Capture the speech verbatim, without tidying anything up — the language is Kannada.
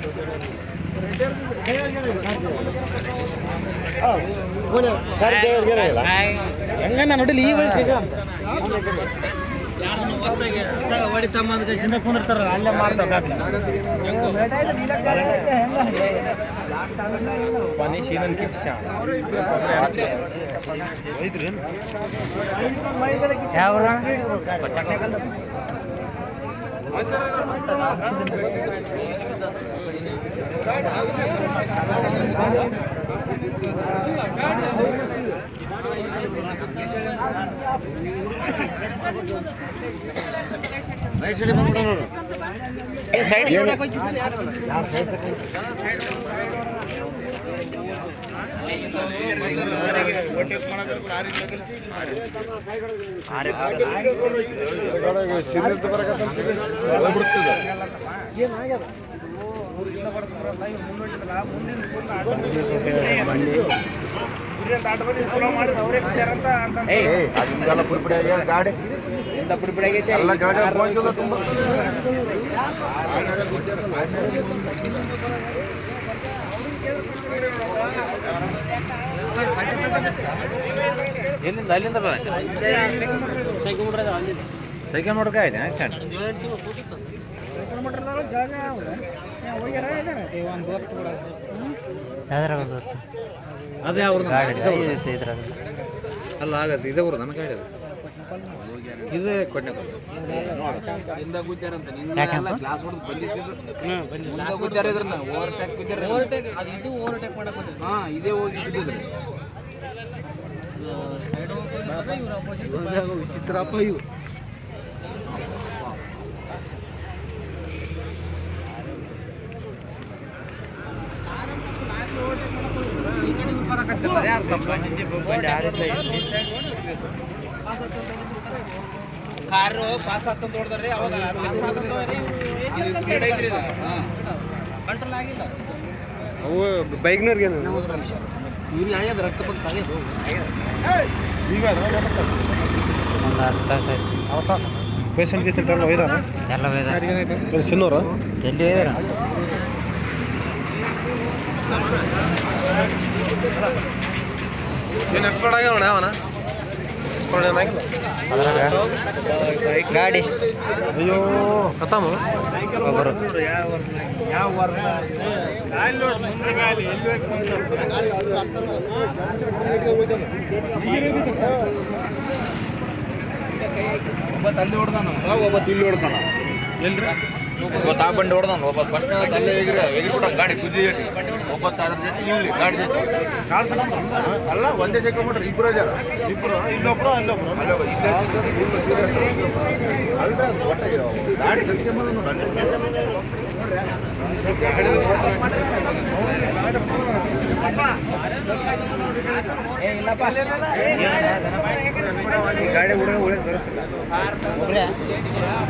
ಹೆಂಗ ನೋಡಿಲ್ಲ ಈ ವಯಸ್ಸು ಹೊಡಿತಮ್ಮ ಅದಕ್ಕೆ ಸಿಂದ ಕುಂದಿರ್ತಾರ ಅಲ್ಲೇ ಮಾಡ್ತಾವ ಯಾವ ಸೈಡ್ ಗಾಡಿ ಪುಡಿಪುಡಿ ಆಗೈತೆ ಎಲ್ಲ ತುಂಬ ಎಲ್ಲಿಂದ ಅಲ್ಲಿಂದ ಸೈಕಲ್ ಮೋಟ್ರ್ ಆಯ್ತು ಅದೇ ಅವ್ರ ಅಲ್ಲ ಆಗತ್ತೆ ಇದೇ ಬರೋದು ನನ್ನ ಗಾಡಿ ಇದೇ ಕೊಟ್ಟೆ ಗ್ಲಾಸ್ ಹೊಡೆದು ಬಂದಿದ್ದು ಓವರ್ಟೇಕ್ ಓವರ್ಟೇಕ್ ಅದು ಇದು ಓವರ್ಟೇಕ್ ಮಾಡಕ್ಕೆ ಹಾಂ ಇದೇ ಹೋಗಿ ಬಿದ್ದಿದ್ರೆ ವಿಚಿತ್ರಪ್ಪ ಇವು ಕಾರು ಪಾಸ್ ಆಗ್ತಂತ ನೋಡಿದ್ರಿ ಅವಾಗ ಕಂಟ್ರೋಲ್ ಆಗಿಲ್ಲ ಅವು ಬೈಕ್ನವ್ರಿಗೆ ಇವ್ರಿಗೆ ಆಗ್ಯದ ರಕ್ತ ಪಕ್ಕ ಆಗ್ಯದ ಒಂದು ಹತ್ತು ತಾಸು ಆಯ್ತು ಹತ್ತು ತಾಸು ಪೇಷಂಟ್ ಗೀಸೆಂಟ್ ಎಲ್ಲ ಒಯ್ದಾರ ಎಲ್ಲ ಒಯ್ದಾರ ಸಿನ್ನೂರು ಜಲ್ದಿ ಒಯ್ದಾರ ಏನು ಎಕ್ಸ್ಪರ್ಟ್ ಆಗ್ಯಾವಣ ಅವನ ಎಕ್ಸ್ಪರ್ಟ್ ಏನಾಗಿಲ್ಲ ಗಾಡಿ ಅಯ್ಯೋ ಖತಮ್ ಒಬ್ಬರು ಯಾವ ಒಬ್ಬತ್ತು ಅಲ್ಲಿ ಹೊಡ್ದಾನ ಒಬ್ಬತ್ತು ಇಲ್ಲಿ ಹೊಡ್ದಾನ ಎಲ್ರಿ ಒಬ್ಬತ್ತು ಆ ಬಂಡಿ ಹೊಡ್ದಾನ ಒಬ್ಬತ್ತು ಫಸ್ಟ್ ಅಲ್ಲೇ ಎಗ್ರಿ ಎಗ್ರಿಬಿಟ್ಟ ಗಾಡಿ ಕುದ್ದಿ ಒಬ್ಬತ್ತು ಅದ್ರ ಜೊತೆ ಇಲ್ಲಿ ಗಾಡಿ ಜೊತೆ ಅಲ್ಲ ಒಂದೇ ಸಿಕ್ಕೊಂಬಿಟ್ರೆ ಇಬ್ಬರು ಜನ ಇಬ್ಬರು ಇಲ್ಲೊಬ್ರು ಅಲ್ಲೊಬ್ರು ಅಲ್ರಿ ಅದು ಒಟ್ಟ ಗಾಡಿ ಕಟ್ಕೊಂಬಂದು ಗಾಡಿ ಹುಡುಗ ಉಳಿದ ಬರೋಸಿಲ್ಲ